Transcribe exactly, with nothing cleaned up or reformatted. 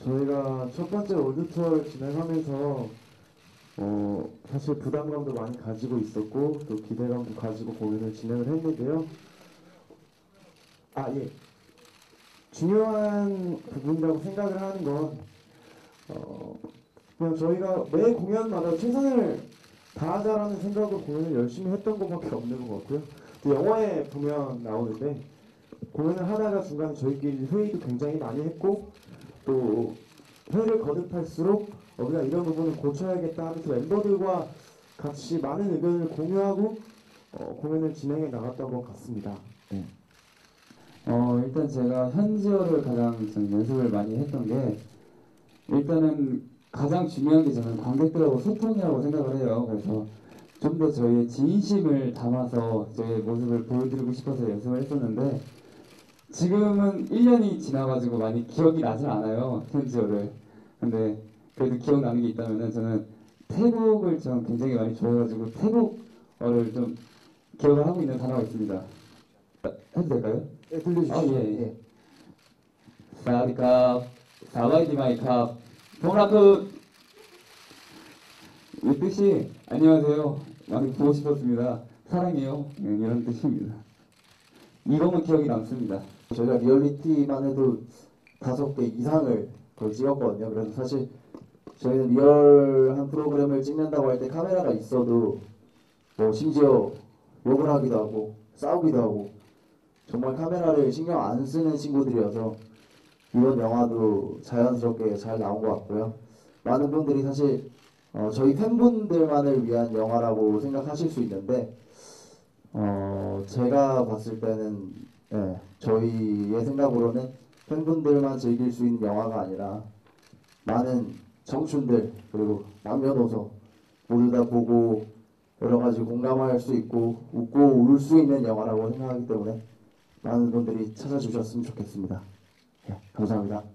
저희가 첫 번째 월드 투어를 진행하면서 어, 사실 부담감도 많이 가지고 있었고 또 기대감도 가지고 공연을 진행을 했는데요. 아, 예. 중요한 부분이라고 생각을 하는 건 어, 그냥 저희가 매 공연마다 최선을 다하자라는 생각으로 공연을 열심히 했던 것밖에 없는 것 같고요. 또 영화에 보면 나오는데 공연을 하다가 중간에 저희끼리 회의도 굉장히 많이 했고 또 회의를 거듭할수록 어, 우리가 이런 부분을 고쳐야겠다 하면서 멤버들과 같이 많은 의견을 공유하고 어, 공연을 진행해 나갔던 것 같습니다. 네. 어, 일단 제가 현지어를 가장 좀 연습을 많이 했던 게 일단은 가장 중요한 게 저는 관객들하고 소통이라고 생각을 해요. 그래서 좀 더 저희의 진심을 담아서 저희의 모습을 보여드리고 싶어서 연습을 했었는데 지금은 일 년이 지나가지고 많이 기억이 나질 않아요. 현지어를. 근데 그래도 기억나는 게 있다면은 저는 태국을 좀 굉장히 많이 좋아해가지고 태국어를 좀 기억을 하고 있는 단어가 있습니다. 해도 될까요? 네, 들려주시죠. 아, 예, 예. 사와디캅, 사와디마이캅, 동라크. 이 뜻이 안녕하세요. 많이 보고 싶었습니다. 사랑해요. 네, 이런 뜻입니다. 이거만 기억이 남습니다. 저희가 리얼리티만 해도 다섯 개 이상을 거의 찍었거든요. 그래서 사실 저희는 리얼한 프로그램을 찍는다고 할 때 카메라가 있어도 뭐 심지어 욕을 하기도 하고 싸우기도 하고 정말 카메라를 신경 안 쓰는 친구들이어서 이번 영화도 자연스럽게 잘 나온 것 같고요. 많은 분들이 사실 어, 저희 팬분들만을 위한 영화라고 생각하실 수 있는데 어, 제가 봤을 때는 예, 저희의 생각으로는 팬분들만 즐길 수 있는 영화가 아니라 많은 청춘들 그리고 남녀노소 모두 다 보고 여러 가지 공감할 수 있고 웃고 울 수 있는 영화라고 생각하기 때문에 많은 분들이 찾아주셨으면 좋겠습니다. 예, 감사합니다.